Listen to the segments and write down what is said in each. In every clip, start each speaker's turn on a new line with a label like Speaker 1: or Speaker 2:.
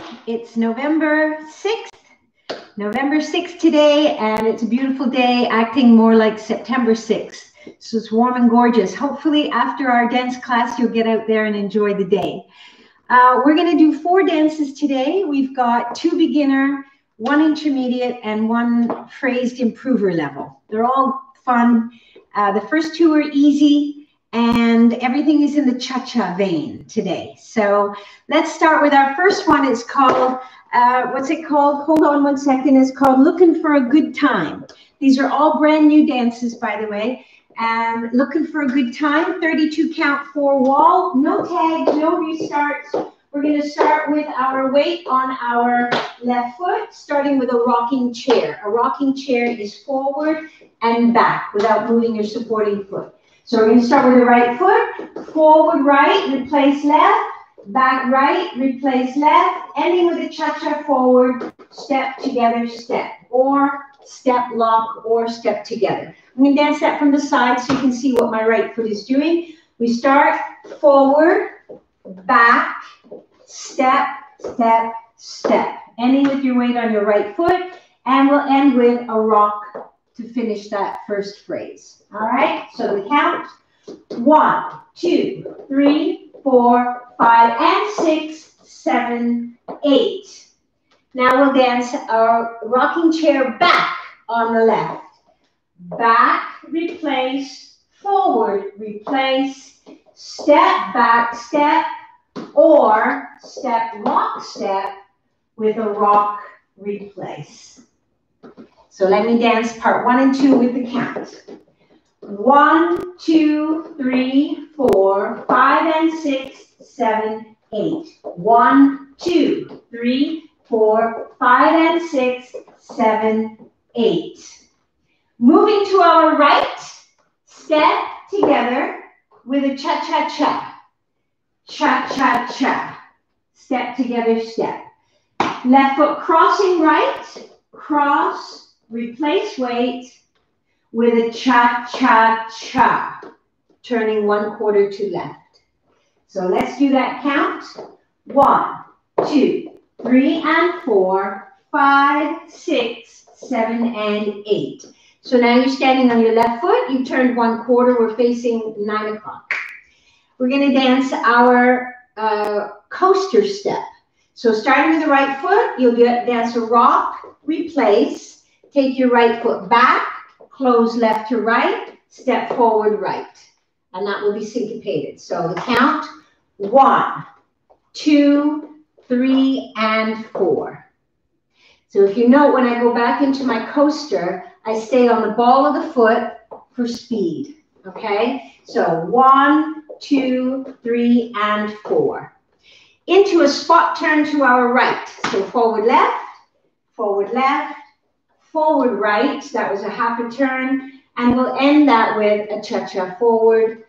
Speaker 1: It's November 6th. November 6th today, and it's a beautiful day, acting more like September 6th. So it's warm and gorgeous. Hopefully after our dance class, you'll get out there and enjoy the day. We're going to do 4 dances today. We've got 2 beginner, 1 intermediate, and 1 phrased improver level. They're all fun. The first 2 are easy, and everything is in the cha-cha vein today. So let's start with our first one. It's called, what's it called? Hold on one second. It's called Looking for a Good Time. These are all brand new dances, by the way. Looking for a good time, 32 count 4 wall, no tags, no restarts. We're going to start with our weight on our left foot, starting with a rocking chair. A rocking chair is forward and back without moving your supporting foot. So we're going to start with the right foot, forward right, replace left, back right, replace left, ending with a cha-cha forward, step together, step, or step lock, or step together. I'm going to dance that from the side so you can see what my right foot is doing. We start forward, back, step, step, step. Ending with your weight on your right foot, and we'll end with a rock to finish that first phrase. All right, so we count 1, 2, 3, 4, 5, and 6, 7, 8. Now we'll dance our rocking chair back on the left. Back, replace, forward, replace, step, back, step, or step, rock, step with a rock, replace. So let me dance part 1 and 2 with the count. 1, 2, 3, 4, 5, and 6, 7, 8. 1, 2, 3, 4, 5, and 6, 7, 8. Moving to our right, step together with a cha-cha-cha. Cha-cha-cha. Step together, step. Left foot crossing right, cross, replace weight with a cha-cha-cha. Turning 1/4 to left. So let's do that count. 1, 2, 3, and 4, 5, 6, 7, and 8. So now you're standing on your left foot. You turned 1/4. We're facing 9 o'clock. We're going to dance our coaster step. So starting with the right foot, you'll dance a rock, replace, take your right foot back, close left to right, step forward right. And that will be syncopated. So the count, 1, 2, 3, and 4. So if you note, when I go back into my coaster, I stay on the ball of the foot for speed, okay? So 1, 2, 3, and 4. Into a spot turn to our right. So forward left, forward left, forward right. That was a half a turn. And we'll end that with a cha-cha forward,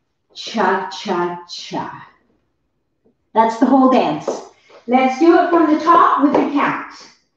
Speaker 1: cha-cha-cha. That's the whole dance. Let's do it from the top with the count.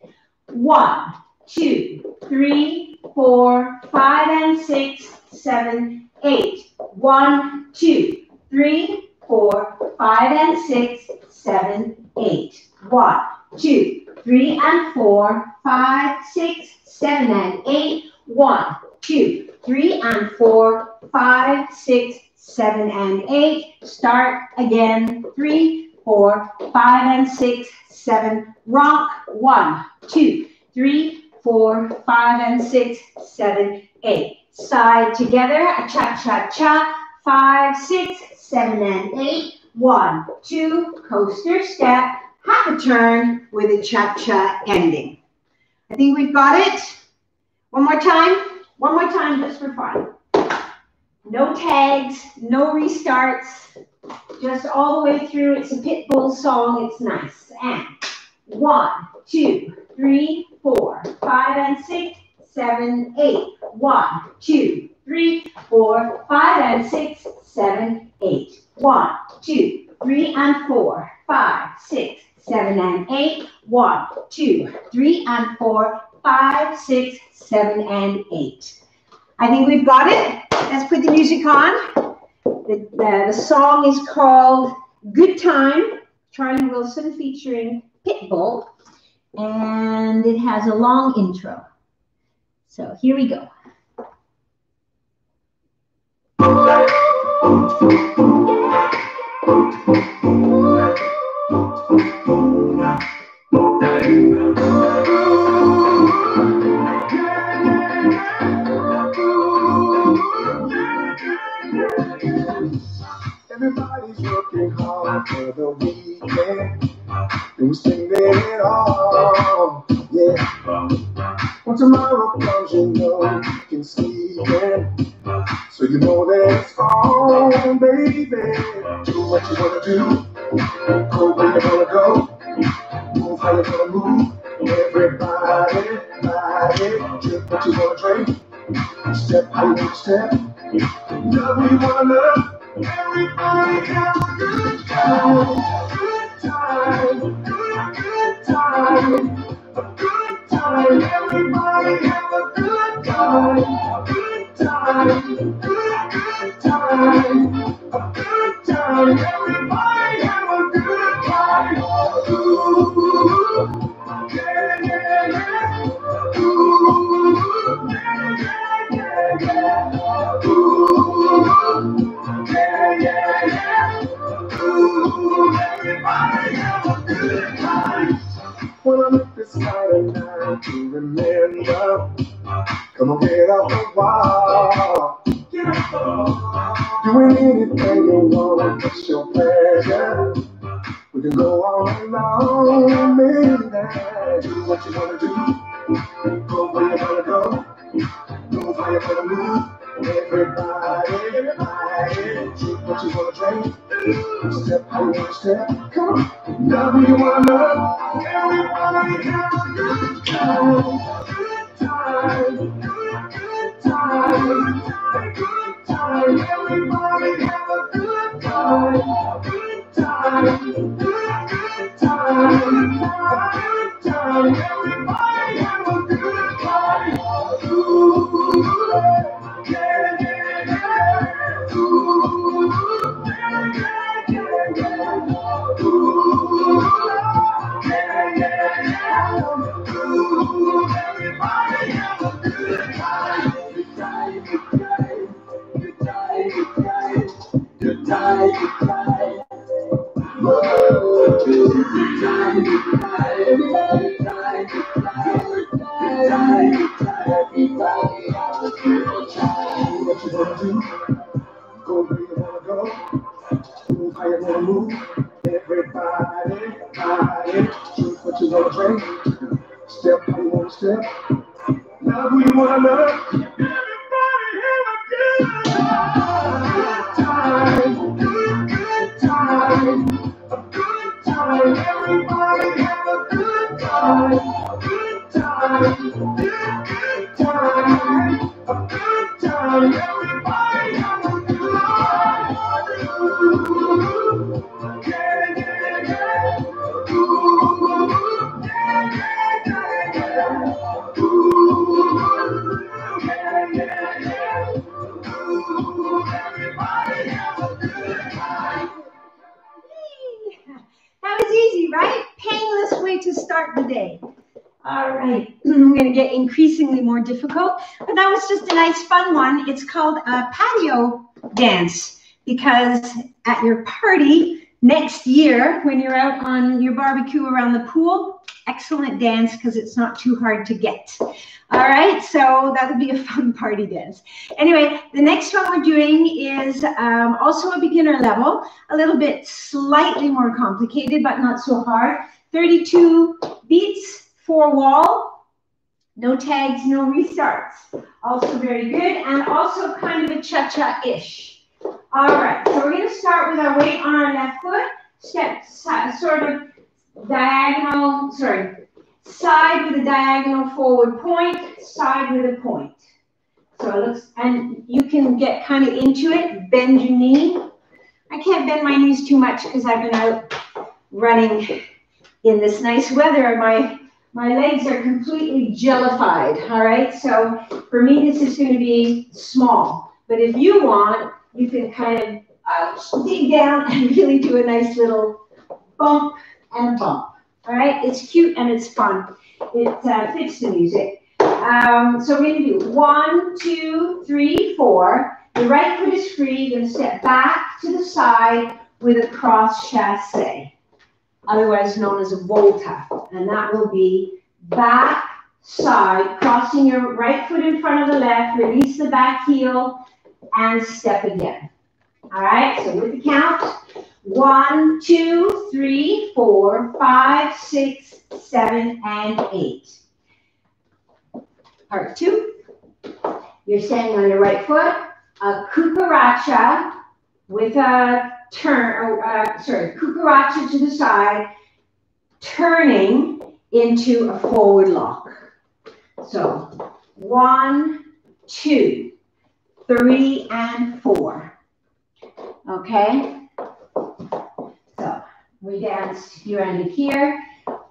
Speaker 1: 1, 2, 3, 4, 5, and 6, 7, 8. 1, 2, 3, 4, 5, and 6, 7, 8. 1, 2, 3, and 4, 5, 6, 7, and 8. 1, 2, 3, and 4, 5, 6, 7, and 8. Start again. 3, 4, 5, and 6, 7. Rock. 1, 2, 3, 4, 5, and 6, 7, 8. Side together. A cha-cha-cha. 5, 6, 7, and 8. 1, 2, coaster step, half a turn with a cha-cha ending. I think we've got it. One more time just for fun. No tags, no restarts, just all the way through. It's a Pitbull song, it's nice. And 1, 2, 3, 4, 5, and 6, 7, 8. 1, 2, 3, 4, 5, and 6, 7, 8. 1, 2, 3, and 4, 5, 6, 7, and 8. 1, 2, 3, and 4, 5, 6, 7, and 8. I think we've got it. Let's put the music on. The song is called Good Time, Charlie Wilson featuring Pitbull, and it has a long intro. So here we go.
Speaker 2: Everybody's working hard for the weekend. And we're spending it all, yeah. When tomorrow comes, you know you can sleep in. So you know that it's on, baby. Do what you wanna do. Go where you wanna go. Move how you wanna move. Everybody, drink what you wanna drink. Step how you wanna step. Love what you wanna love. Everybody have a good time. Good time. Good time. A good time. Everybody have a good time. Good time. Good time. A good time. Everybody have a good time. Ooh, yeah, yeah, yeah. Ooh, yeah, yeah, yeah. Ooh. Yeah, yeah, yeah. Ooh, everybody have a good time. When I make this kind of night to remember, come on, get off the wall. Get off the wall. Doing anything you want, it's your pleasure. We can go all night long, baby. Do what you wanna do. Go where you wanna go. Move how you wanna move. Everybody, drink what you wanna drink. Step how you wanna step. Come on, love who you wanna love. Everybody have a good time. Good time. Good time. Good time. Everybody have a good time. Good time. Good time. Good time. Everybody have a good time. Ooh, yeah, yeah, yeah. Ooh, yeah, yeah, yeah. Ooh, yeah, yeah, yeah. Ooh, everybody have a good time. Good time, good time. Good time, good time. Good time, good time. Whoa, good time, good time. Good time, good time. Good time, good time. Everybody have a good time. What you wanna do? Go where you wanna go. Move how you wanna move. Everybody, drink what you wanna drink. Step how you wanna step. Love who you wanna love. Everybody have a good time. Good time. A good time. Everybody have a good time. Good time. Good time. A good time. Everybody have a good time. Ooh, yeah, yeah, yeah. Ooh, yeah, yeah, yeah. Ooh, yeah, yeah, yeah. Ooh, everybody have a good time.
Speaker 1: That was easy, right? Painless way to start the day. All right, I'm going to get increasingly more difficult, but that was just a nice fun one. It's called a patio dance because at your party next year, when you're out on your barbecue around the pool, excellent dance because it's not too hard to get. All right, so that'll be a fun party dance. Anyway, the next one we're doing is also a beginner level, a little bit slightly more complicated, but not so hard. 32 beats, 4 wall, no tags, no restarts. Also very good, and also kind of a cha-cha-ish. All right, so we're going to start with our weight on our left foot, step sort of diagonal, side with a diagonal forward point, side with a point. So it looks, and you can get kind of into it, bend your knee. I can't bend my knees too much because I've been out running in this nice weather. My legs are completely jellified, all right? So for me, this is going to be small. But if you want, you can kind of dig down and really do a nice little bump and bump. All right, it's cute and it's fun. It fits the music. So we're going to do 1, 2, 3, 4. The right foot is free. You're going to step back to the side with a cross chasse, otherwise known as a volta. And that will be back, side, crossing your right foot in front of the left, release the back heel, and step again. All right, so with the count, 1, 2, 3, 4, 5, 6, 7, and 8. Part 2, you're standing on your right foot, a cucaracha with a turn, cucaracha to the side, turning into a forward lock. So 1, 2, 3, and 4. Okay? So we danced, you ended here.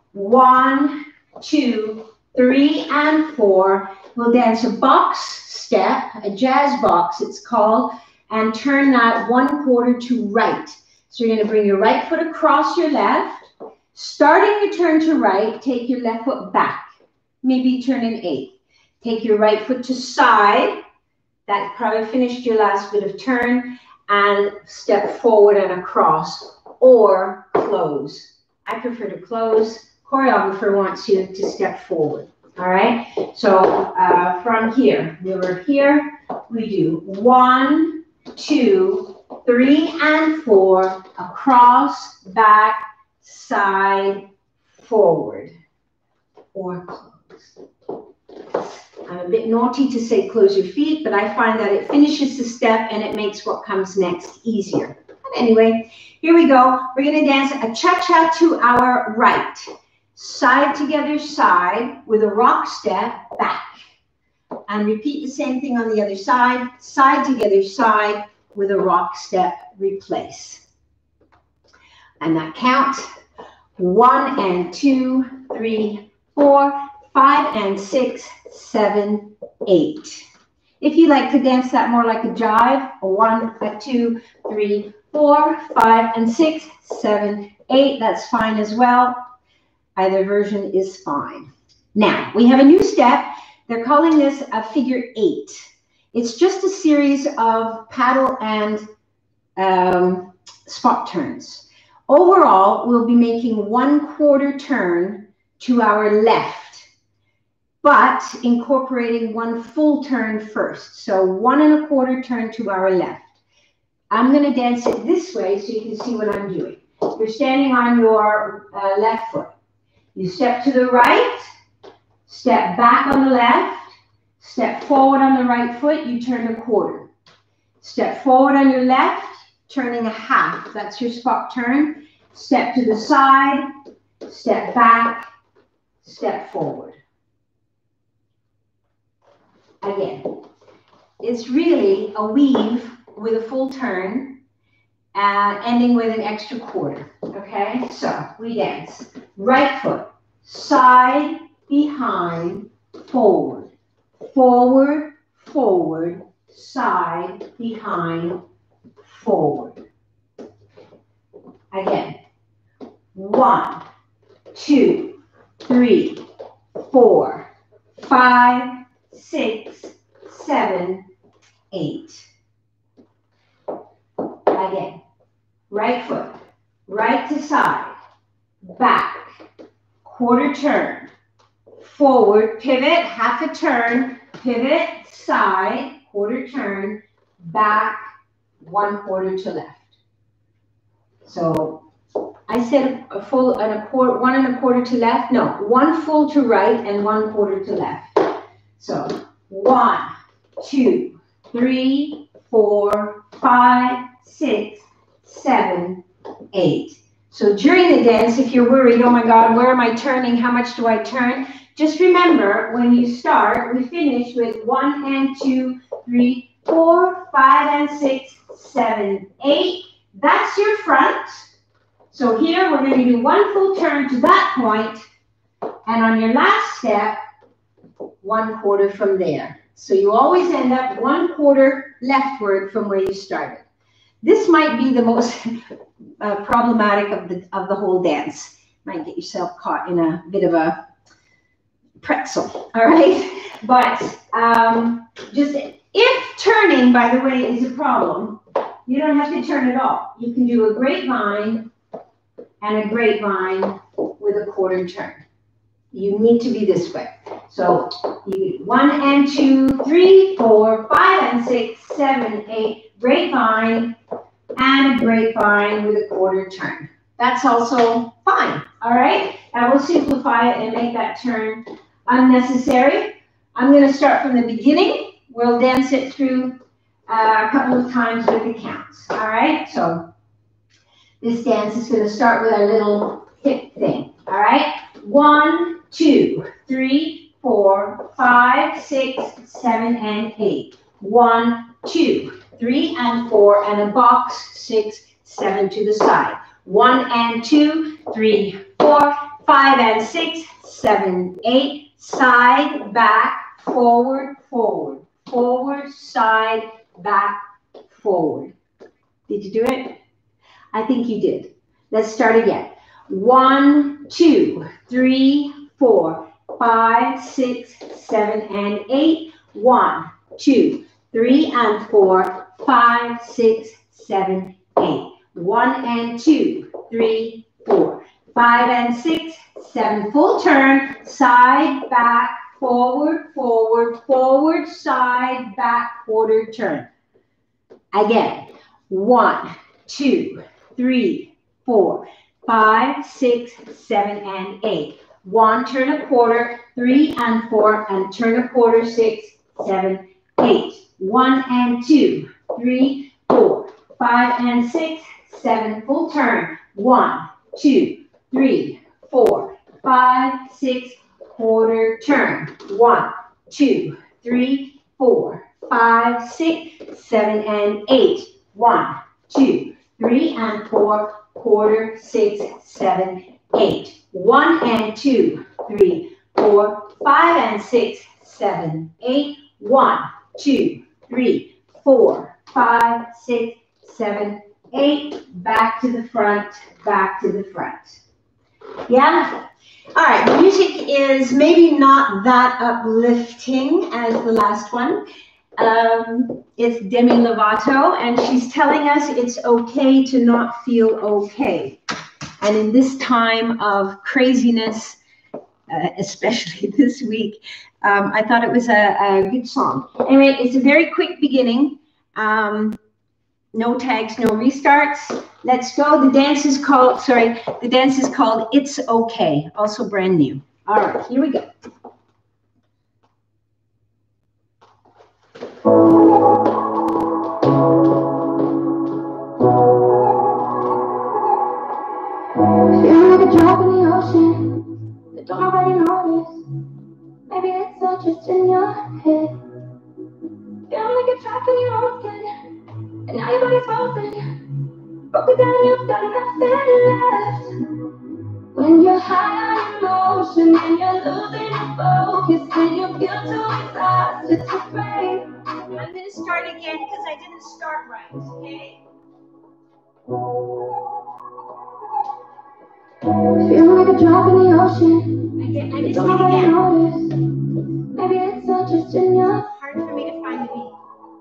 Speaker 1: 1, 2, 3, and 4. We'll dance a box step, a jazz box it's called, and turn that 1/4 to right. So you're going to bring your right foot across your left. Starting your turn to right, take your left foot back. Maybe turn an 8. Take your right foot to side. That probably finished your last bit of turn. And step forward and across, or close. I prefer to close. Choreographer wants you to step forward. All right? So from here, we were here. We do 1, 2, 3, and 4. Across, back, side, forward, or close. I'm a bit naughty to say close your feet, but I find that it finishes the step and it makes what comes next easier. But anyway, here we go. We're going to dance a cha-cha to our right. Side together, side with a rock step back. And repeat the same thing on the other side. Side together, side with a rock step, replace. And that count. 1 and 2, 3, 4, 5 and 6, 7, 8. If you like to dance that more like a jive, a 1, a 2, 3, 4, 5, and 6, 7, 8, that's fine as well. Either version is fine. Now, we have a new step. They're calling this a figure 8. It's just a series of paddle and spot turns. Overall, we'll be making 1/4 turn to our left, but incorporating 1 full turn first. So 1 1/4 turn to our left. I'm going to dance it this way so you can see what I'm doing. You're standing on your left foot. You step to the right, step back on the left, step forward on the right foot, you turn 1/4. Step forward on your left, turning 1/2. That's your spot turn. Step to the side, step back, step forward. Again, it's really a weave with a full turn, ending with an extra 1/4. Okay, so we dance right foot, side, behind, forward, forward, forward, side, behind, forward. Again, 1, 2, 3, 4, 5, 6, 7, 8. Again, right foot, right to side, back, 1/4 turn, forward, pivot, 1/2 turn, pivot, side, 1/4 turn, back, 1/4 to left. So I said a full and a quarter, 1 1/4 to left. No, 1 full to right and 1/4 to left. So 1, 2, 3, 4, 5, 6, 7, 8. So during the dance, if you're worried, oh my God, where am I turning? How much do I turn? Just remember, when you start, we finish with 1 and 2, 3, 4, 5 and 6, 7, 8. That's your front. So here we're going to do 1 full turn to that point, and on your last step, 1/4 from there. So you always end up 1/4 leftward from where you started. This might be the most problematic of the whole dance. Might get yourself caught in a bit of a pretzel, all right? But just if turning, by the way, is a problem, you don't have to turn at all. You can do a grapevine and a grapevine with a quarter turn. You need to be this way. So you do 1 and 2, 3, 4, 5 and 6, 7, 8, grapevine and a grapevine with a quarter turn. That's also fine, all right? I will simplify it and make that turn unnecessary. I'm going to start from the beginning. We'll dance it through a couple of times with the counts, all right? So this dance is going to start with our little hip thing, all right? 1, 2, 3, 4, 5, 6, 7, and 8. 1, 2, 3, and 4, and a box, 6, 7 to the side. 1 and 2, 3, 4, 5 and 6, 7, 8, side, back, forward, forward, forward, side, back, forward. Did you do it? I think you did. Let's start again. 1, 2, 3, 4, 5, 6, 7, and 8. 1, 2, 3, and 4, 5, 6, 7, 8. 1 and 2, 3, 4, 5 and 6, 7. Full turn, side, back, forward, forward, forward, side, back, quarter turn. Again, 1, 2, 3, 4, 5, 6, 7, and 8. 1, turn a quarter, 3 and 4, and turn a quarter, 6, 7, 8. 1 and 2, 3, 4, 5 and 6, 7. Full turn. 1, 2, 3, 4, 5, 6, quarter turn. 1, 2, 3, 4, 5, 6, 7, and 8. 1, 2, 3, and 4, quarter, 6, 7, 8. 1 and 2, 3, 4, 5 and 6, 7, 8. 1, 2, 3, 4, 5, 6, 7, 8. Back to the front, back to the front. Yeah? All right, the music is maybe not that uplifting as the last one. It's Demi Lovato, and she's telling us it's okay to not feel okay. And in this time of craziness, especially this week, I thought it was a good song. Anyway, it's a very quick beginning. No tags, no restarts. Let's go. The dance is called It's Okay, also brand new. All right, here we go.
Speaker 2: Feel like a drop in the ocean, but don't nobody notice. Maybe it's all just in your head. Feel like you're trapped in your own skin, and now your body's frozen. Broken down, you've got nothing left. When you're high on emotion and you're losing your focus, and you feel too exhausted to pray.
Speaker 1: I'm going to start again because I didn't start right, okay?
Speaker 2: Feel like a drop in the ocean.
Speaker 1: I just
Speaker 2: Don't
Speaker 1: did
Speaker 2: nobody
Speaker 1: again.
Speaker 2: notice. Maybe it's all just in your
Speaker 1: It's hard for me to find the beat.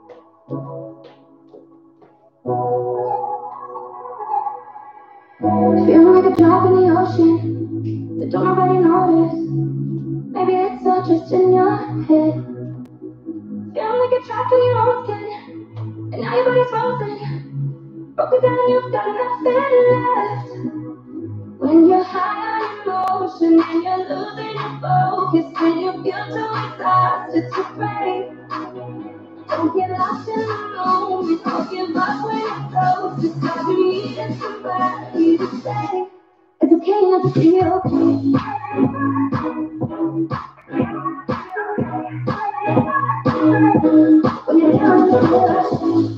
Speaker 2: Feel like a drop in the ocean, but don't nobody notice. Maybe it's all just in your head. Feel like you're trapped in your own skin, and now your body's frozen. Broken down, you've got nothing left. When you're high on emotion and you're losing your focus, and you feel too exhausted to pray. Don't get lost in the moment, don't give up when it's close. It's like you needed somebody to say it's okay not to feel okay. When you're down in the ocean,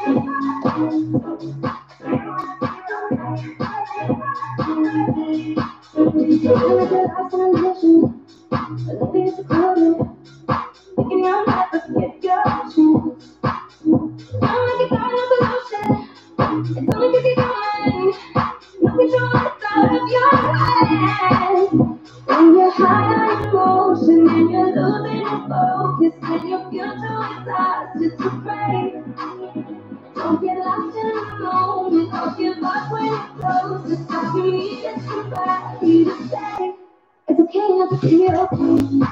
Speaker 2: feel like you're lost in ambition, but nothing is secluded. Thinking your life, but forget your options. Sound like you got no solution. It's only 'cause you're going. No control, it's out of your high on emotion and you're losing your focus and you feel too exhausted to pray. Don't get lost in the moment or give up when you're close. It's like you needed somebody to say it's okay not to feel okay.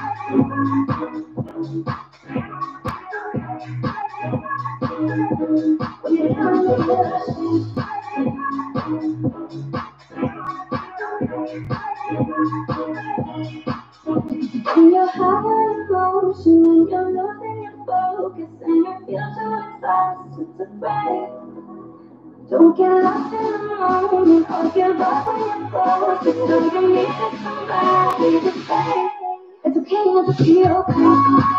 Speaker 2: When you're high on emotion and you're losing your focus and you feel too exhausted to pray. Don't get lost in the moment or give up when you're close. It's like you needed somebody to say it's okay not to feel okay.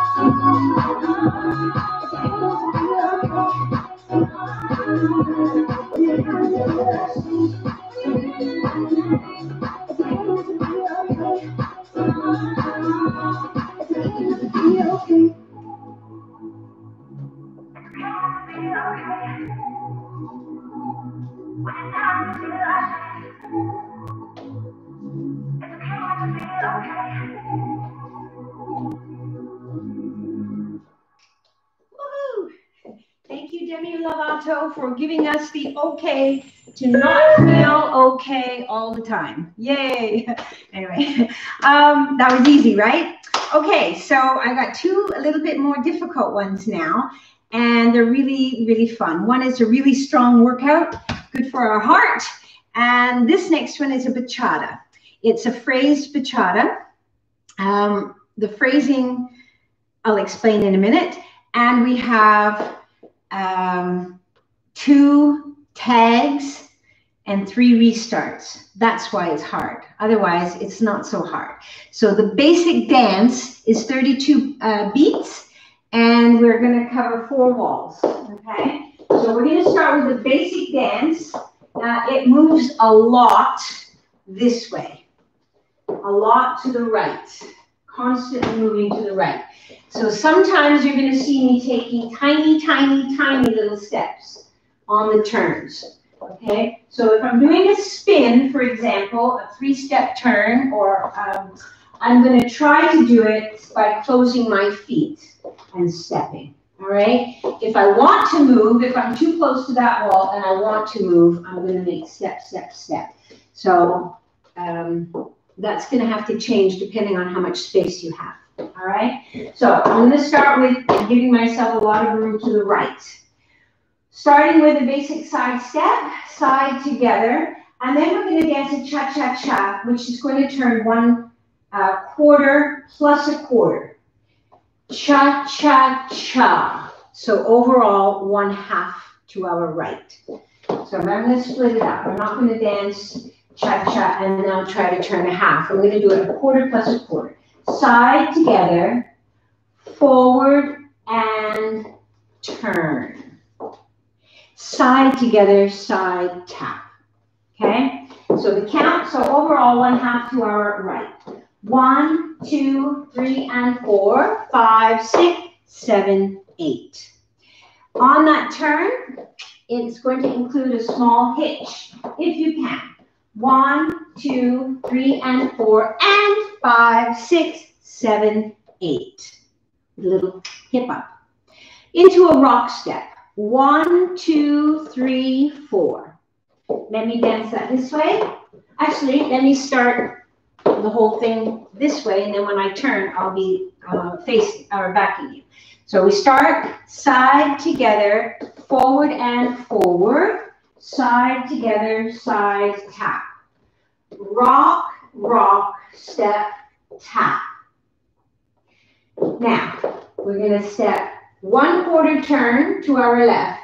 Speaker 2: It's okay not to feel okay. When you're high on emotion, it's okay not to feel okay. It's okay not to feel okay.
Speaker 1: Woohoo! Thank you, Demi Lovato, for giving us the okay to not feel okay all the time. Yay! Anyway, that was easy, right? Okay, so I got two a little bit more difficult ones now, and they're really, really fun. One is a really strong workout, good for our heart, and this next one is a bachata. It's a phrased bachata. The phrasing I'll explain in a minute, and we have 2 tags and 3 restarts. That's why it's hard. Otherwise, it's not so hard. So the basic dance is 32 beats, and we're going to cover 4 walls. Okay? So we're going to start with the basic dance. It moves a lot this way, a lot to the right, constantly moving to the right. So sometimes you're going to see me taking tiny, tiny, tiny little steps on the turns, okay? So if I'm doing a spin, for example, a 3-step turn, or I'm going to try to do it by closing my feet and stepping, all right? If I want to move, if I'm too close to that wall and I want to move, I'm going to make step, step, step. So that's going to have to change depending on how much space you have. All right, so I'm going to start with giving myself a lot of room to the right. Starting with a basic side step, side together, and then we're going to dance a cha-cha-cha, which is going to turn 1 quarter plus a quarter. Cha-cha-cha. So overall, 1/2 to our right. So I'm going to split it up. I'm not going to dance cha-cha and then I'll try to turn 1/2. I'm going to do it a quarter plus a quarter. Side together, forward and turn. Side together, side tap. Okay? So the count, so overall 1/2 to our right. 1, 2, 3, and 4, 5, 6, 7, 8. On that turn, it's going to include a small hitch, if you can. 1, 2, 3, and 4, and 5, 6, 7, 8. A little hip up. Into a rock step. 1, 2, 3, 4. Let me dance that this way. Actually, let me start the whole thing this way, and then when I turn, I'll be facing or backing you. So we start side together, forward and forward, side together, side tap. Rock, rock, step, tap. Now, we're going to step 1 quarter turn to our left,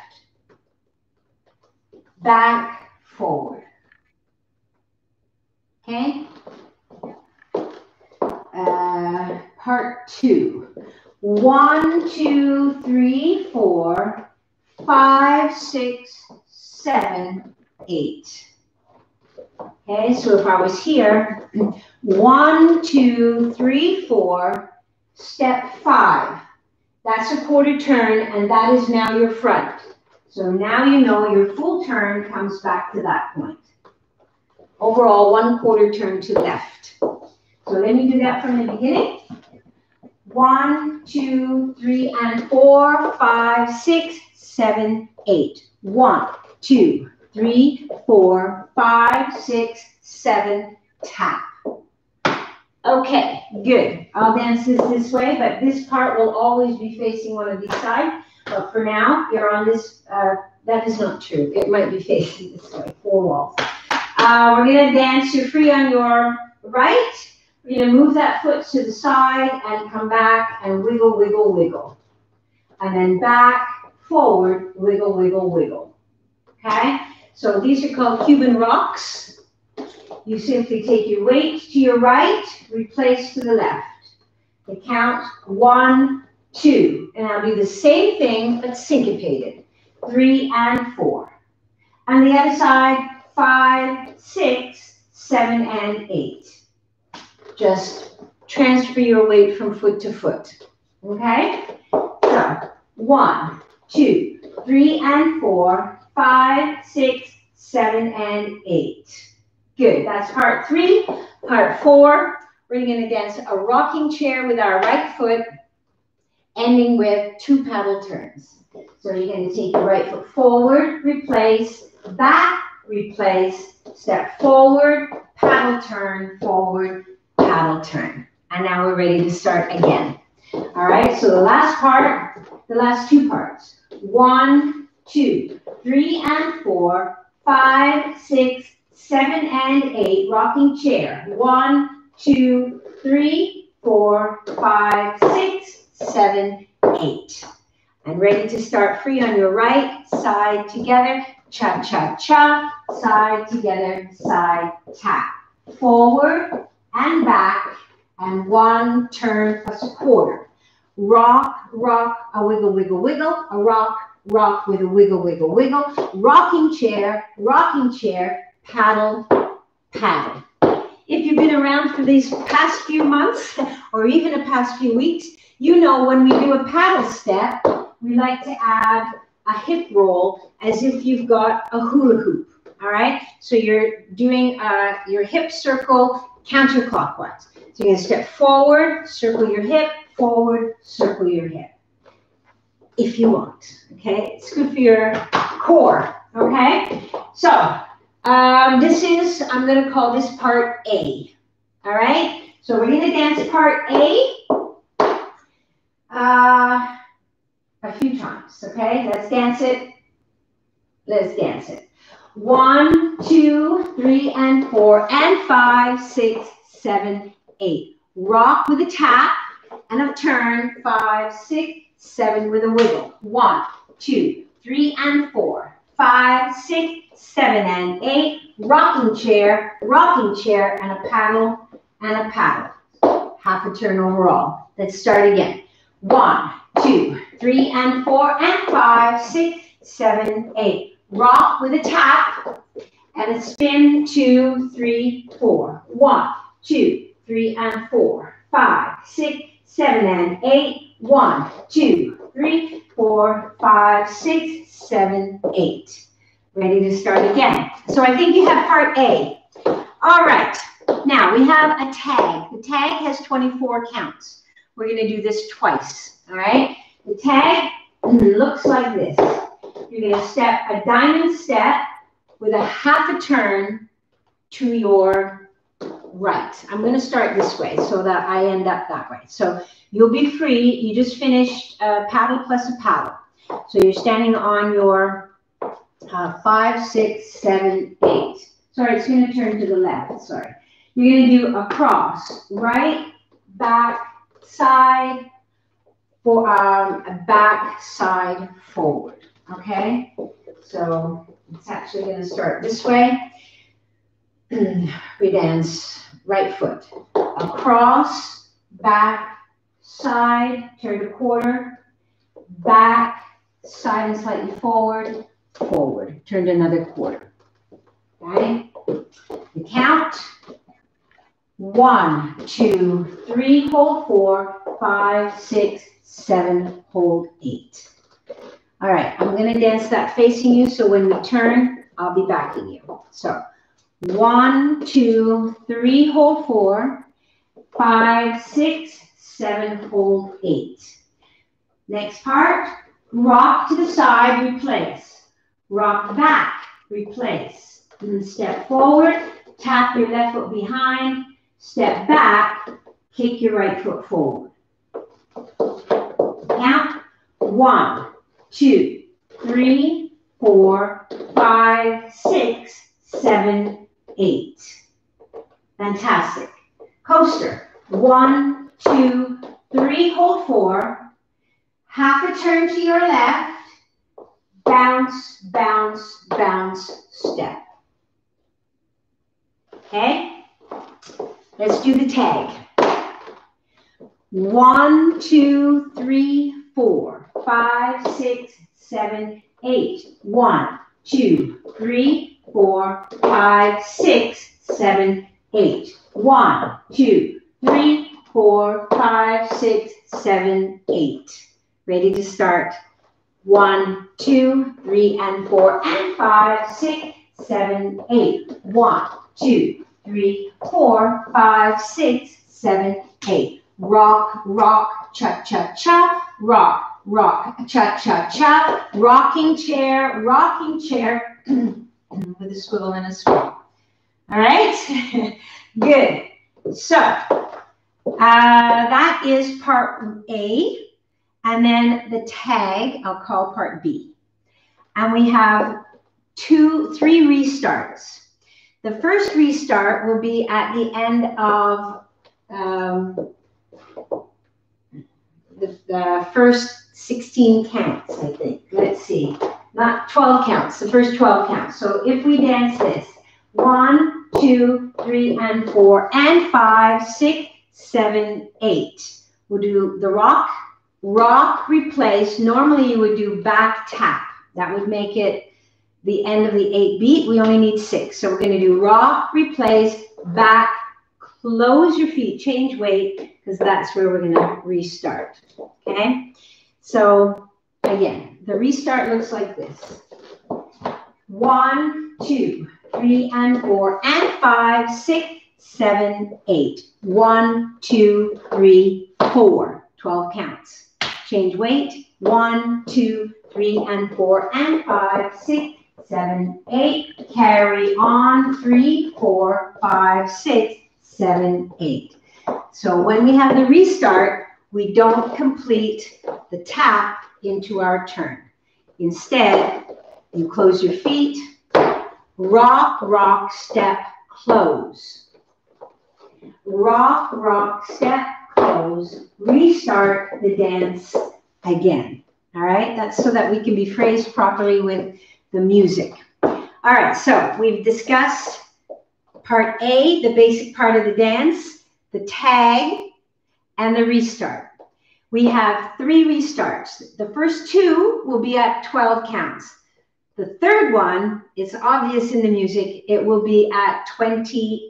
Speaker 1: back, forward. Okay? Part 2. 1, 2, 3, 4, 5, 6, 7, 8. Okay, so if I was here, 1, 2, 3, 4, step 5. That's a quarter turn, and that is now your front. So now you know your full turn comes back to that point. Overall, 1 quarter turn to left. So So let me do that from the beginning. 1, 2, 3, and 4, 5, 6, 7, 8. 1, 2, 3, 4, 5, 6, 7, tap. Okay, good. I'll dance this way, but this part will always be facing one of these sides. But for now, you're on this, that is not true. It might be facing this way, 4 walls. We're going to dance. You're free on your right. We're going to move that foot to the side and come back and wiggle, wiggle, wiggle. And then back, forward, wiggle, wiggle, wiggle. Okay? So these are called Cuban rocks. You simply take your weight to your right, replace to the left. The count 1, 2. And I'll do the same thing, but syncopated. 3 and 4. On the other side, 5, 6, 7, and 8. Just transfer your weight from foot to foot. Okay? So, 1, 2, 3, and 4, 5, 6, 7, and 8. Good. That's part 3. Part 4, we're going to dance a rocking chair with our right foot, ending with 2 paddle turns. So you're going to take your right foot forward, replace, back, replace, step forward, paddle turn, forward, paddle turn. And now we're ready to start again. All right, so the last part, the last 2 parts. 1, 2, 3, and 4, 5, 6, 7, and 8, rocking chair. 1, 2, 3, 4, 5, 6, 7, 8. And ready to start free on your right, side together, cha-cha-cha, side together, side tap. Forward and back, and 1 turn plus a quarter. Rock, rock, a wiggle, wiggle, wiggle, a rock, rock with a wiggle, wiggle, wiggle, rocking chair, paddle, paddle. If you've been around for these past few months, or even the past few weeks, you know when we do a paddle step, we like to add a hip roll as if you've got a hula hoop, all right? So you're doing your hip circle counterclockwise. So you're going to step forward, circle your hip, forward, circle your hip. If you want, okay? It's good for your core, okay? So this is, I'm going to call this part A, all right? So we're going to dance part A a few times, okay? Let's dance it. Let's dance it. 1, 2, 3, and 4, and 5, 6, 7, 8. Rock with a tap and a turn. 5, 6, 7 with a wiggle. 1, 2, 3, and 4, 5, 6, 7, and 8. Rocking chair, and a paddle, and a paddle. Half a turn overall. Let's start again. 1, 2, 3, and 4, and 5, 6, 7, 8. Rock with a tap and a spin. 2, 3, 4. 1, 2, 3, and 4, 5, 6, 7, and 8. 1, 2, 3, 4, 5, 6, 7, 8. Ready to start again. So I think you have part A. All right. Now we have a tag. The tag has 24 counts. We're going to do this twice. All right. The tag looks like this. You're going to step a diamond step with a half a turn to your right. I'm going to start this way so that I end up that way. So you'll be free. You just finished a paddle plus a paddle. So you're standing on your 5, 6, 7, 8. Sorry, it's going to turn to the left. Sorry. You're going to do a cross. Right, back, side, for a back, side, forward. Okay? So it's actually going to start this way. We dance right foot. Across, back, side, turn a quarter, back, side and slightly forward, forward. Turn to another quarter. Okay? The count. 1, 2, 3, hold 4, 5, 6, 7, hold 8. All right, I'm going to dance that facing you, so when we turn, I'll be backing you. So 1, 2, 3, hold 4, 5, 6, 7, hold 8. Next part, rock to the side, replace. Rock back, replace. Then step forward, tap your left foot behind, step back, kick your right foot forward. Count 1, 2, 3, 4, 5, 6, 7, 8. Fantastic. Coaster. 1, 2, 3, hold 4. Half a turn to your left. Bounce, bounce, bounce, step. Okay? Let's do the tag. 1, 2, 3, 4, 5, 6, 7, 8. 1, 2, 3, 4, 5, 6, 7, 8. 1, 2, 3, 4, 5, 6, 7, 8. Ready to start. 1, 2, 3, and 4, and 5, 6, 7, 8. 1, 2, 3, 4, 5, 6, 7, 8. Rock, rock, cha, cha, cha. Rock, rock, cha, cha, cha. Rocking chair, with a swivel and a swivel. All right? Good. So, that is part A. And then the tag, I'll call part B. And we have 3 restarts. The first restart will be at the end of the first 16 counts, I think. Let's see. Not 12 counts, the first 12 counts. So if we dance this, 1, 2, 3, and 4, and 5, 6, 7, 8. We'll do the rock, rock, replace. Normally you would do back tap. That would make it the end of the 8 beat. We only need 6. So we're going to do rock, replace, back, close your feet, change weight, because that's where we're going to restart. Okay? So again, the restart looks like this. 1, 2, 3, and 4, and 5, 6, 7, 8. 1, 2, 3, 4. 12 counts. Change weight. 1, 2, 3, and 4, and 5, 6, 7, 8. Carry on. 3, 4, 5, 6, 7, 8. So when we have the restart, we don't complete the tap into our turn. Instead, you close your feet, rock, rock, step, close. Rock, rock, step, close. Restart the dance again. All right, that's so that we can be phrased properly with the music. All right, so we've discussed part A, the basic part of the dance, the tag, and the restart. We have 3 restarts. The first 2 will be at 12 counts. The third one, it's obvious in the music, it will be at 28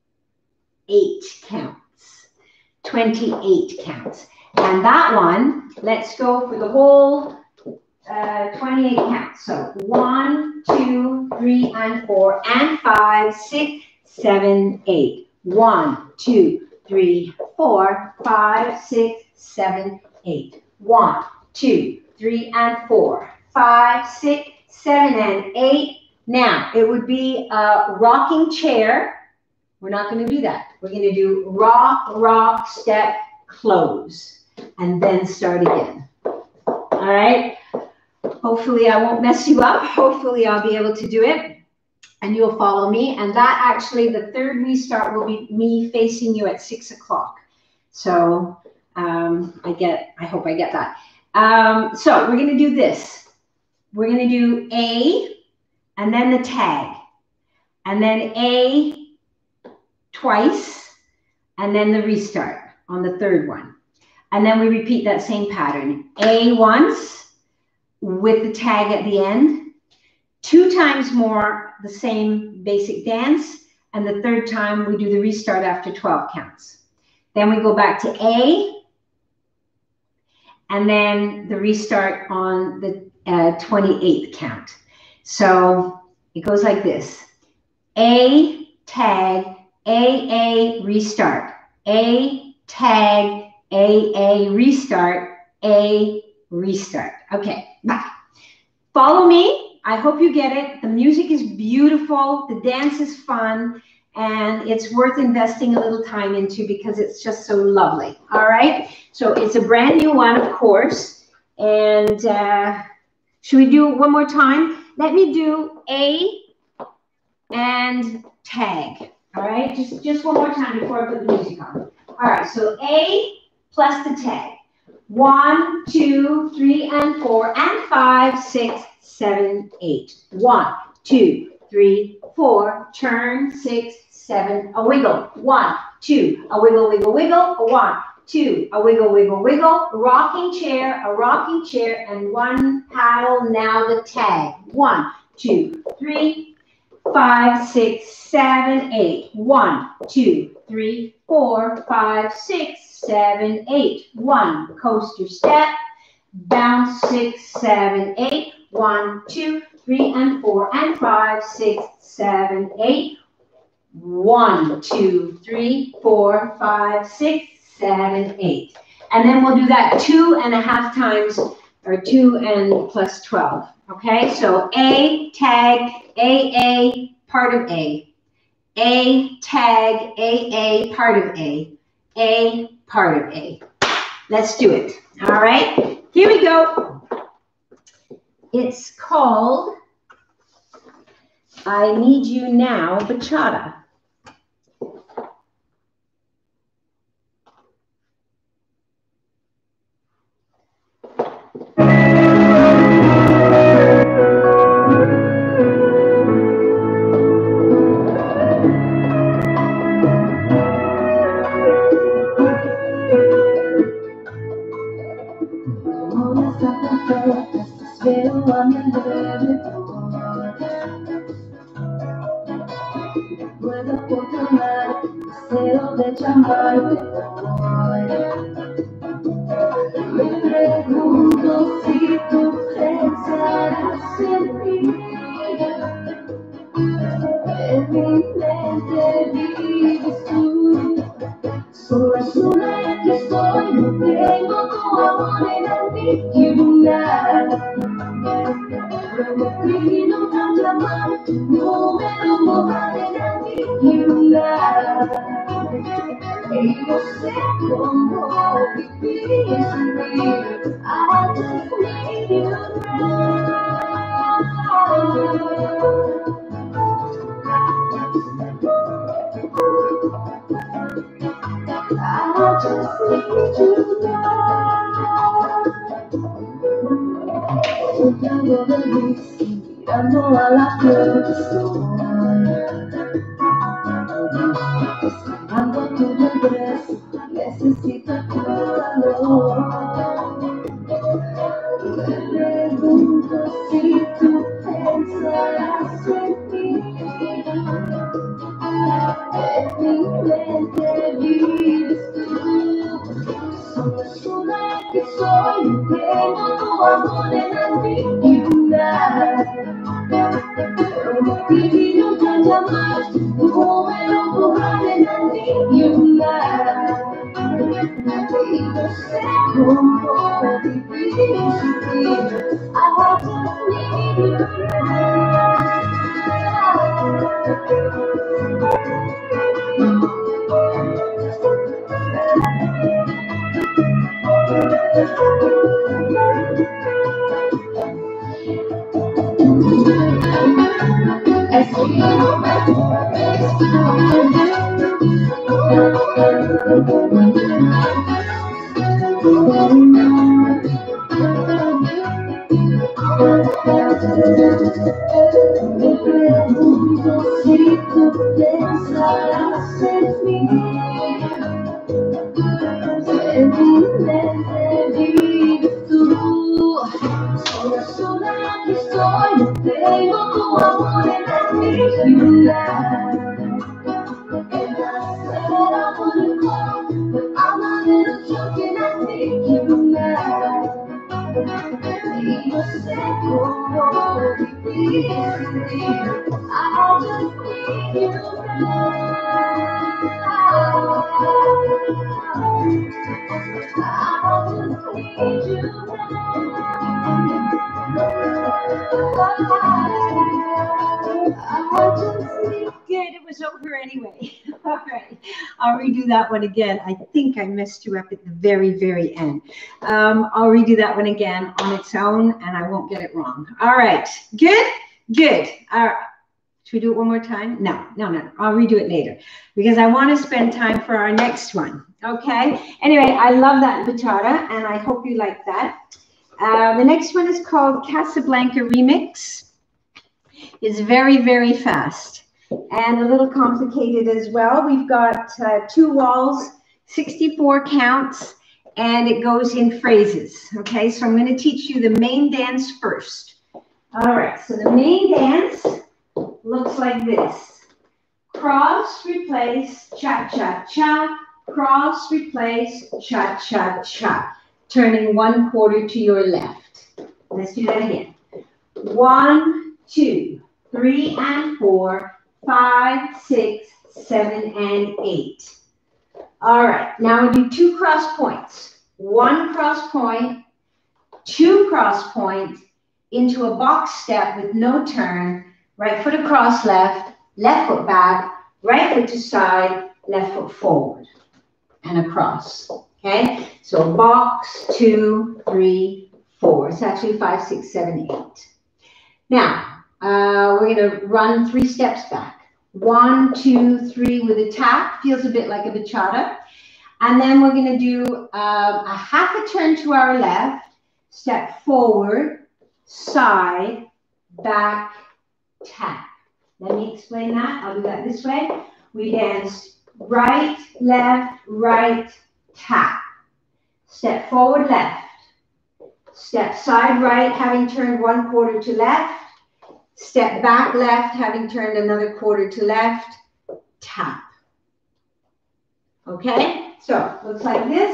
Speaker 1: counts. 28 counts. And that one, let's go for the whole 28 counts. So 1, 2, 3, and 4, and 5, 6, 7, 8. 1, 2, 3, 4, 5, 6, 7, 8. 1, 2, 3, and 4, 5, 6, 7, and 8. Now, it would be a rocking chair. We're not going to do that. We're going to do rock, rock, step, close, and then start again. All right? Hopefully, I won't mess you up. Hopefully, I'll be able to do it, and you'll follow me. And that actually, the third restart will be me facing you at 6 o'clock. So I hope I get that. So we're going to do this. We're going to do A, and then the tag, and then A twice, and then the restart on the third one. And then we repeat that same pattern. A once with the tag at the end, 2 times more the same basic dance, and the third time we do the restart after 12 counts. Then we go back to A, and then the restart on the 28th count. So it goes like this. A, tag, A, restart. A, tag, A, restart, A, restart. Okay, bye. Follow me. I hope you get it. The music is beautiful. The dance is fun. And it's worth investing a little time into because it's just so lovely. All right. So it's a brand new one, of course. And should we do it one more time? Let me do A and tag. All right. Just one more time before I put the music on. All right. So A plus the tag. 1, 2, 3, and 4, and 5, 6, 7, 8. 1, 2, 3, 4. Turn 6, 7. A wiggle. 1, 2. A wiggle, wiggle, wiggle. 1, 2. A wiggle, wiggle, wiggle. A rocking chair, and one paddle. Now the tag. 1, 2, 3, 5, 6, 7, 8. 1, 2, 3, 4, 5, 6, 7, 8. 1. Coaster step. Bounce 6, 7, 8. 1, 2, 3, and 4, and 5, 6, 7, 8. 1, 2, 3, 4, 5, 6, 7, 8. And then we'll do that 2.5 times, or 2 and plus 12. Okay, so A, tag, A, part of A. A, tag, A, part of A, part of A. Let's do it. All right, here we go. It's called I Need You Now, Bachata.
Speaker 2: Puedo controlar el deseo de llamarte hoy. Me pregunto si tú pensarás en mí. En mi mente vives tú. Sola, sola aquí estoy, no tengo tu amor en mi lugar. Prometí nunca llamar tu número, borrar en mi lugar. Y no sé cómo vivir sin ti. I just need you now. I just need you now. Soñando de mí, mirando a la persona. Esperando tu regreso, necesito tu calor. Me pregunto si tú pensarás en mí. En mi mente vives tú. Sola, sola que soy, no tengo tu amor en mi lugar. Prometí nunca llamar tu número, borrar en mi lugar. Y no sé cómo vivir sin ti. I just need you now. Me pregunto si tú pensarás en mí. En mi mente vives tú. Sola, sola aquí estoy, no tengo tu amor en mi lugar. En la acera por el coro, amadero choque en mi lugar. Y no sé cómo vivir sin ti. I just need you now.
Speaker 1: Good, it was over anyway. All right, I'll redo that one again. I think I messed you up at the very, very end. I'll redo that one again on its own, and I won't get it wrong. All right, good, good. All right. Should we do it one more time? No. I'll redo it later because I want to spend time for our next one. Okay. Anyway, I love that bachata, and I hope you like that. The next one is called Casablanca Remix. It's very, very fast and a little complicated as well. We've got 2 walls, 64 counts, and it goes in phrases. Okay, so I'm going to teach you the main dance first. All right, so the main dance looks like this. Cross, replace, cha-cha-cha. Cross, replace, cha-cha-cha. Turning 1/4 to your left. Let's do that again. 1, 2, 3, and 4, 5, 6, 7, and 8. All right, now we'll do 2 cross points. 1 cross point, 2 cross points into a box step with no turn. Right foot across left, left foot back, right foot to side, left foot forward, and across. Okay, so box, 2, 3, 4. It's actually 5, 6, 7, 8. Now, we're going to run 3 steps back. 1, 2, 3 with a tap. Feels a bit like a bachata. And then we're going to do a half a turn to our left, step forward, side, back, tap. Let me explain that. I'll do that this way. We dance right, left, right, tap. Step forward, left. Step side right, having turned 1/4 to left. Step back left, having turned another 1/4 to left. Tap. Okay, so looks like this.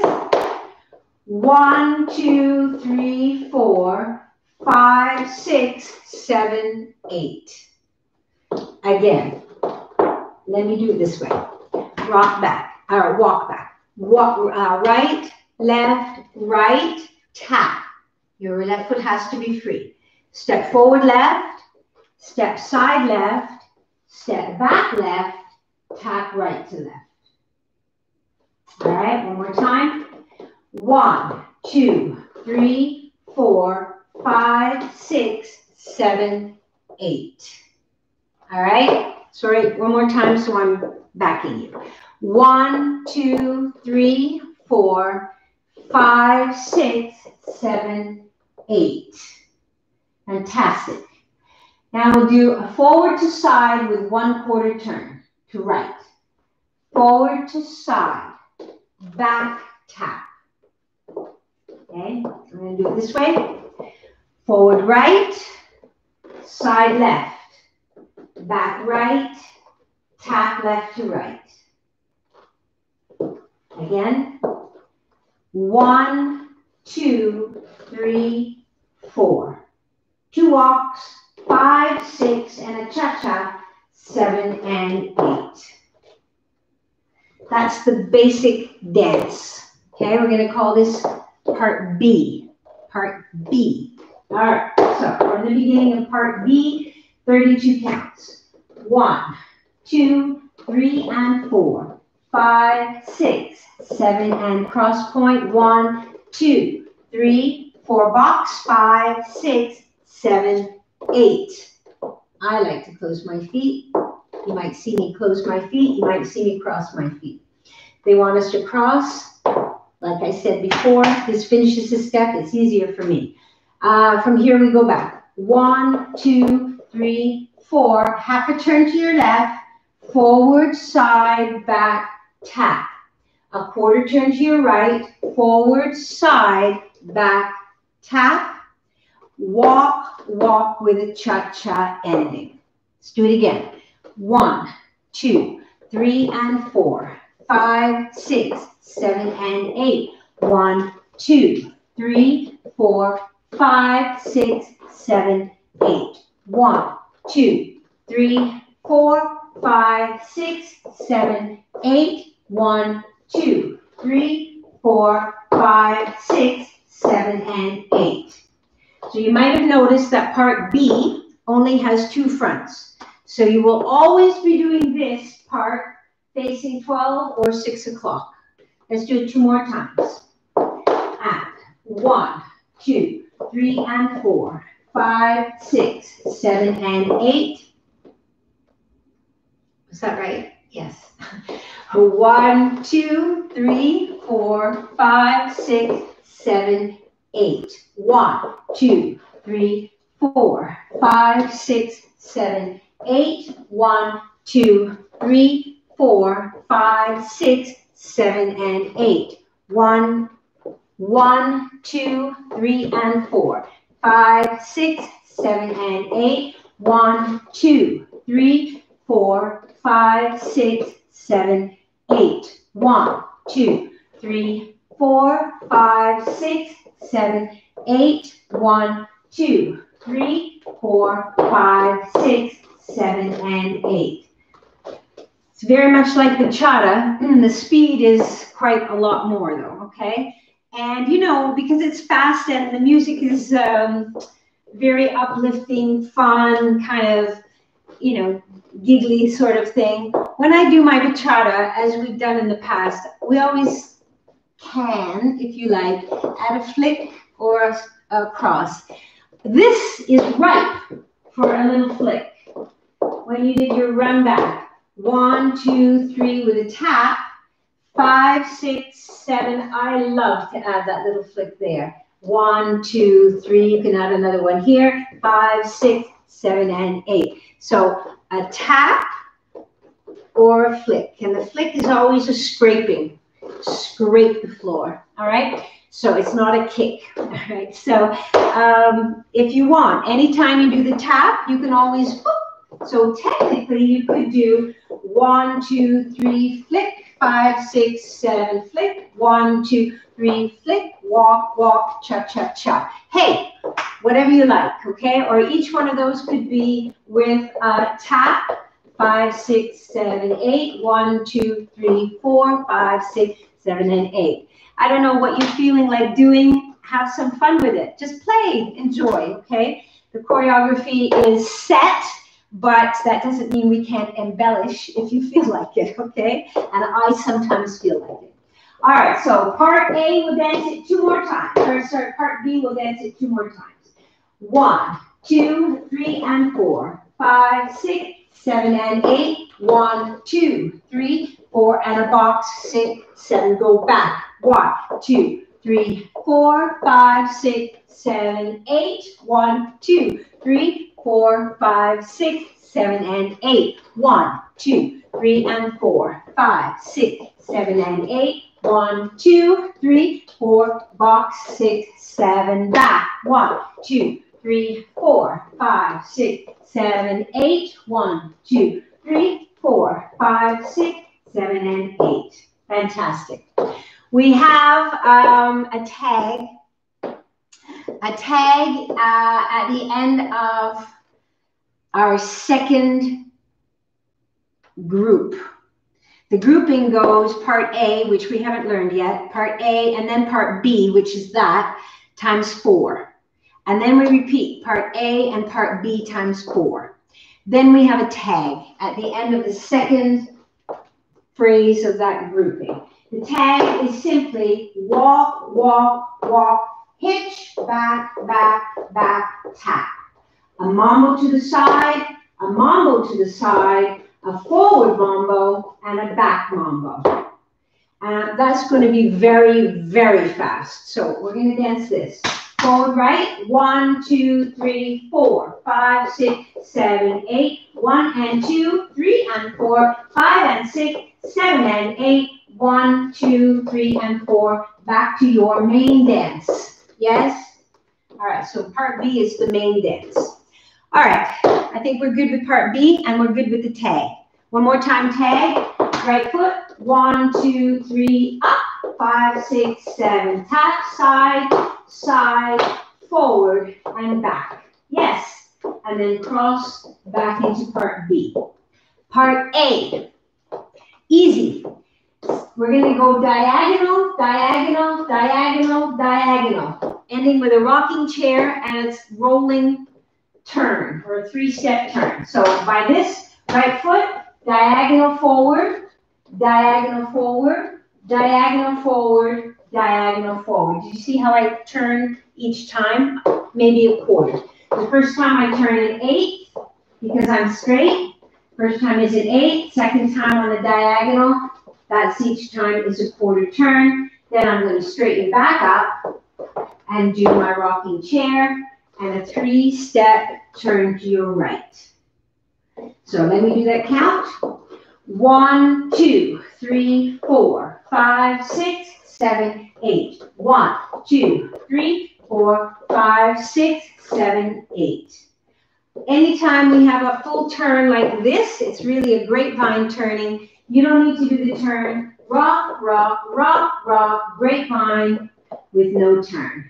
Speaker 1: 1, 2, 3, 4, 5, 6, 7, 8. Again, let me do it this way. Rock back, or walk back. Walk right, left, right, tap. Your left foot has to be free. Step forward left, step side left, step back left, tap right to left. All right, one more time. 1, 2, 3, 4, 5, 6, 7, 8. All right, sorry, one more time so I'm backing you. 1, 2, 3, 4, 5, 6, 7, 8. Fantastic. Now we'll do a forward to side with 1/4 turn to right. Forward to side, back tap. Okay, I'm going to do it this way. Forward right, side left, back right, tap left to right. Again, 1, 2, 3, 4. 2 walks, 5, 6, and a cha-cha, 7 and 8. That's the basic dance. Okay, we're going to call this part B. Part B. All right, so we're in the beginning of part B, 32 counts. 1, 2, 3, and 4. 5, 6, 7, and cross point. 1, 2, 3, 4 box. 5, 6, 7, 8. I like to close my feet. You might see me close my feet. You might see me cross my feet. They want us to cross. Like I said before, this finishes the step. It's easier for me. From here we go back. 1, 2, 3, 4. Half a turn to your left. Forward, side, back, tap. A 1/4 turn to your right. Forward, side, back, tap. Walk, walk with a cha-cha ending. Let's do it again. 1, 2, 3, and 4. 5, 6, 7, and 8. 1, 2, 3, 4, 5, 6, 7, 8. 1, 2, 3, 4, 5, 6, 7, 8. 1, 2, 3, 4, 5, 6, 7, and 8. So you might have noticed that part B only has 2 fronts. So you will always be doing this part facing 12 or 6 o'clock. Let's do it 2 more times. And 1, 2, 3, and 4, 5, 6, 7, and 8. Is that right? Yes. 1, 2, 3, 4, 5, 6, 7, 8. 1, 2, 3, 4, 5, 6, 7, 8. 1, 2, 3, 4, 5, 6, 7, and 8. 1, 2, 3, and 4, 5, 6, 7, and 8. 1, 2, 3, 4, 5, 6, 7, 8. 1, 2, 3, 4, 5, 6, 7, 8. 1, 2, 3, 4, 5, 6, 7, and 8. It's very much like bachata. The speed is quite a lot more though, okay? And you know, because it's fast and the music is very uplifting, fun, kind of, you know, giggly sort of thing. When I do my bachata, as we've done in the past, we always can, if you like, add a flick or a cross. This is ripe for a little flick. When you did your run back, 1, 2, 3 with a tap, 5, 6, 7. I love to add that little flick there. 1, 2, 3. You can add another one here. 5, 6, 7, and 8. So a tap or a flick. And the flick is always a scraping. Scrape the floor. All right? So it's not a kick. All right? So if you want, anytime you do the tap, you can always, so technically you could do 1, 2, 3, flick, 5, 6, 7, flick, 1, 2, 3, flick, walk, walk, cha-cha-cha. Hey, whatever you like, okay? Or each one of those could be with a tap, 5, 6, 7, 8, 1, 2, 3, 4, 5, 6, 7, and 8. I don't know what you're feeling like doing. Have some fun with it. Just play, enjoy, okay? The choreography is set, but that doesn't mean we can't embellish if you feel like it, okay? And I sometimes feel like it. All right, so part A, we'll dance it 2 more times. Or sorry, part B, we'll dance it 2 more times. 1, 2, 3, and 4, 5, 6, 7, and 8. 1, 2, 3, 4, and a box, 6, 7, go back. 1, 2, 3, 4, 5, 6, 7, 8. 1, 2, 3, 4, 5, 6, 7, and 8. 1, 2, 3, and 4, 5, 6, 7, and 8. 1, 2, 3, 4, box, 6, 7, back. 1, 2, 3, 4, 5, 6, 7, 8. 1, 2, 3, 4, 5, 6, 7, and 8. Fantastic. We have a tag at the end of our second group. The grouping goes part A, which we haven't learned yet, part A, and then part B, which is that, times 4. And then we repeat part A and part B times 4. Then we have a tag at the end of the second phrase of that grouping. The tag is simply walk, walk, walk, hitch, back, back, back, tap. A mambo to the side, a mambo to the side, a forward mambo, and a back mambo. And that's going to be very, very fast. So we're going to dance this. Forward right, 1, 2, 3, 4, 5, 6, 7, 8. 1 and 2, 3 and 4, 5 and 6, 7 and 8. 1, 2, 3, and 4. Back to your main dance. Yes? All right, so part B is the main dance. All right, I think we're good with part B and we're good with the tag. One more time, tag. Right foot, 1, 2, 3, up, 5, 6, 7. Tap, side, side, forward, and back. Yes, and then cross back into part B. Part A, easy. we're going to go diagonal, diagonal, diagonal, diagonal, ending with a rocking chair and it's rolling turn or a three-step turn. So by this right foot, diagonal forward, diagonal forward, diagonal forward, diagonal forward. Do you see how I turn each time? Maybe a quarter. The first time I turn an eighth because I'm straight. First time is an eighth. Second time on the diagonal. That's each time is a quarter turn. Then I'm going to straighten back up and do my rocking chair and a three-step turn to your right. So let me do that count. 1, 2, 3, 4, 5, 6, 7, 8. 1, 2, 3, 4, 5, 6, 7, 8. Anytime we have a full turn like this, it's really a grapevine turning. You don't need to do the turn. Rock, rock, rock, rock, grapevine with no turn.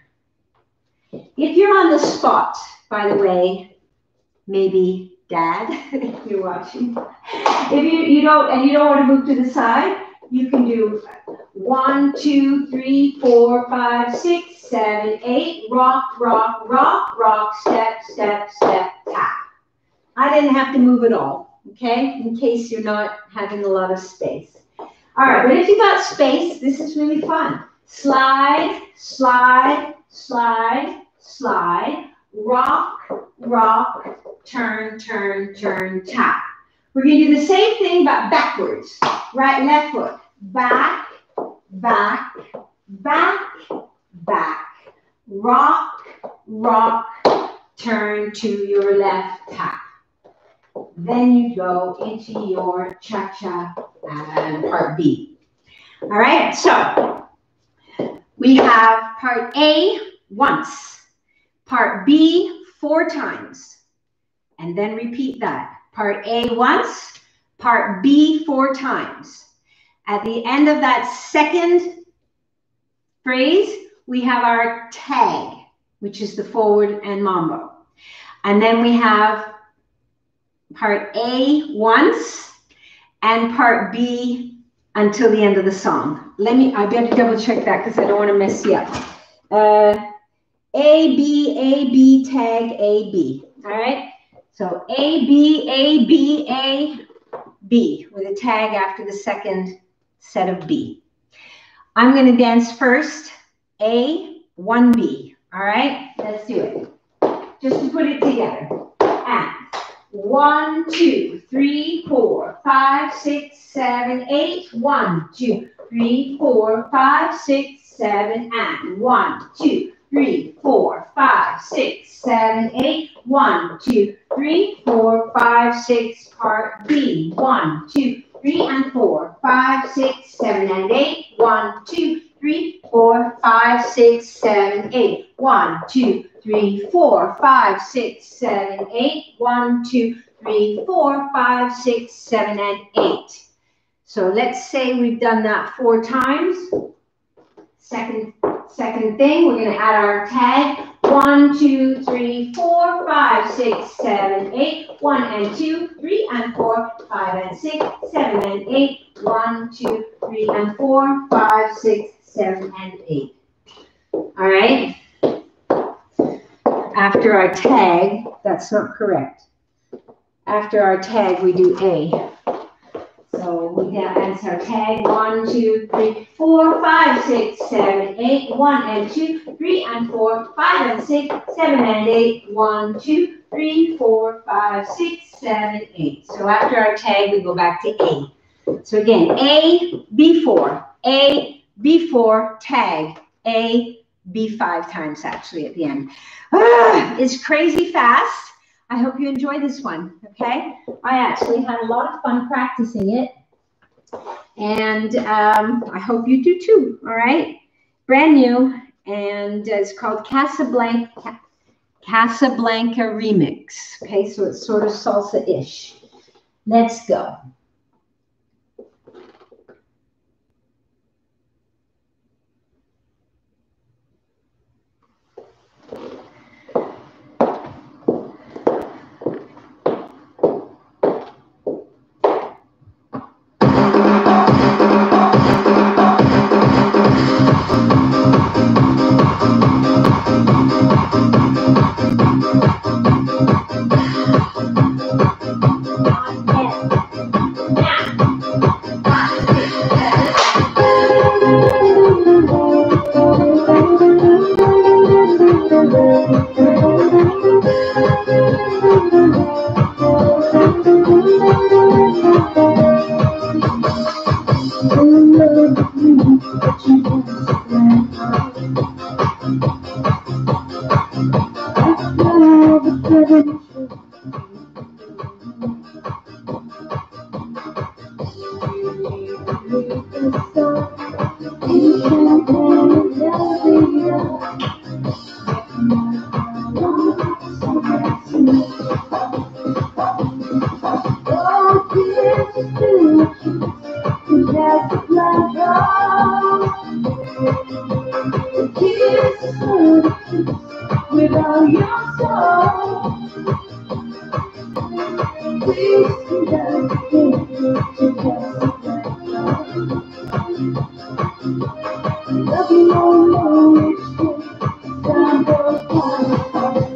Speaker 1: If you're on the spot, by the way, maybe Dad, if you're watching, if you don't want to move to the side, you can do 1, 2, 3, 4, 5, 6, 7, 8. Rock, rock, rock, rock, step, step, step, tap. I didn't have to move at all, okay? In case you're not having a lot of space. All right, but if you got space, this is really fun. Slide, slide, slide, slide, rock, rock, turn, turn, turn, tap. We're going to do the same thing but backwards. Right, left foot. Back, back, back, back. Rock, rock, turn to your left, tap. Then you go into your cha-cha and part B. All right, so we have part A once, part B 4 times, and then repeat that. Part A once, part B 4 times. At the end of that second phrase, we have our tag, which is the forward and mambo. And then we have part A once and part B until the end of the song. I better double check that because I don't want to mess you up. A, B, tag, A, B. All right? So A, B, with a tag after the second set of B. I'm going to dance first. A, 1B. All right? Let's do it. Just to put it together. And 1, 2, 3, 4, 5, 6, 7, 8. 1, 2, 3, 4, 5, 6, 7, and 1, 2, 3, 4, 5, 6, 7, 8. 1, 2, 3, 4, 5, 6. Part B. 1, 2, 3, and 4, 5, 6, 7, and 8. 1, 2, 3, 4, 5, 6, 7, 8. 1, 2, 3, 4, 5, 6, 7, 8. 1, 2, 3, 4, 5, 6, 7, and 8. So let's say we've done that 4 times. Second thing, we're going to add our tag. 1, 2, 3, 4, 5, 6, 7, 8. 1 and 2, 3 and 4, 5 and 6, 7 and 8. 1, 2, 3 and 4, 5, 6, 7 and 8. All right. After our tag, that's not correct. After our tag, we do A. So we dance our tag. 1, 2, 3, 4, 5, 6, 7, 8. 1 and 2, 3 and 4, 5 and 6, 7 and 8. 1, 2, 3, 4, 5, 6, 7, 8. So after our tag, we go back to A. So again, A, B4, A, B4, tag, A, B5 times actually at the end. It's crazy fast. I hope you enjoy this one, okay? I actually had a lot of fun practicing it, and I hope you do too, all right? Brand new, and it's called Casablanca Remix, okay? So it's sort of salsa-ish. Let's go. Kiss with all your soul. Please conduct it to love you know each day. Time goes by.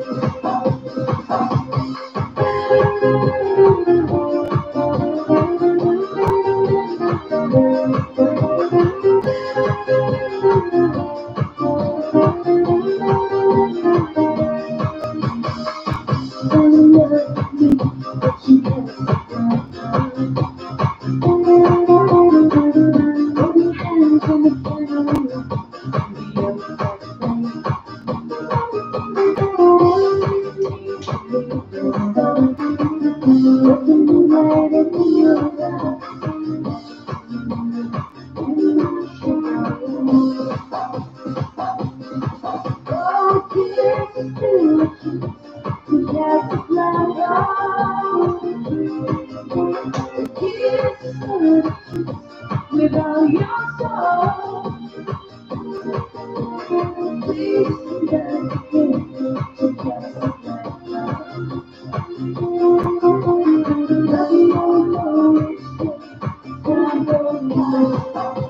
Speaker 1: With all your soul, please conduct it to love you know each day. Time goes by.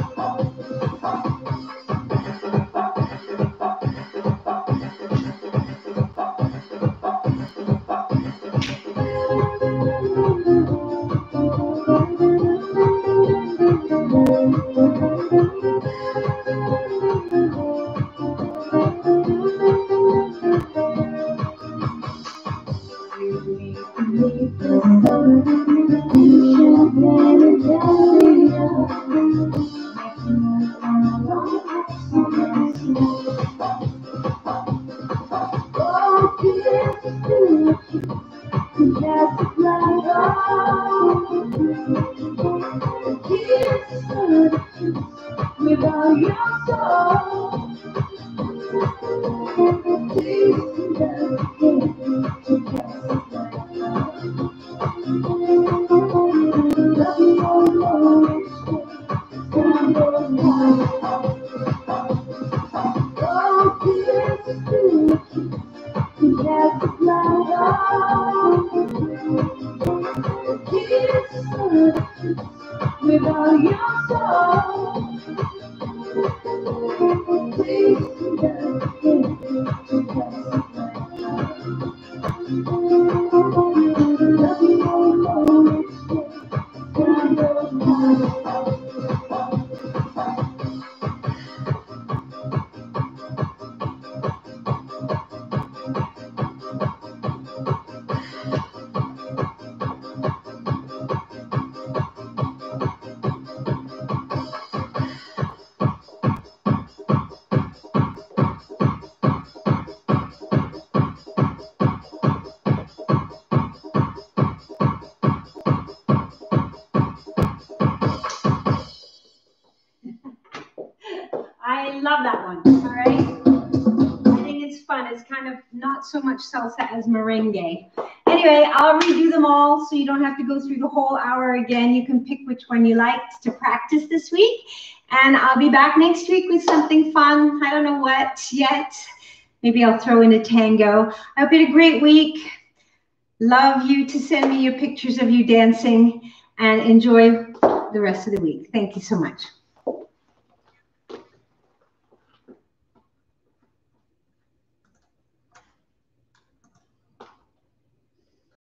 Speaker 1: With all your soul, please conduct it to love you know each day. Time goes by. Oh, kiss you have to fly off. Kiss with all your soul. Please conduct it to love you know each day. Time goes by. I love that one, all right? I think it's fun. It's kind of not so much salsa as merengue. Anyway, I'll redo them all so you don't have to go through the whole hour again. You can pick which one you liked to practice this week. And I'll be back next week with something fun. I don't know what yet. Maybe I'll throw in a tango. I hope you had a great week. Love you to send me your pictures of you dancing and enjoy the rest of the week. Thank you so much.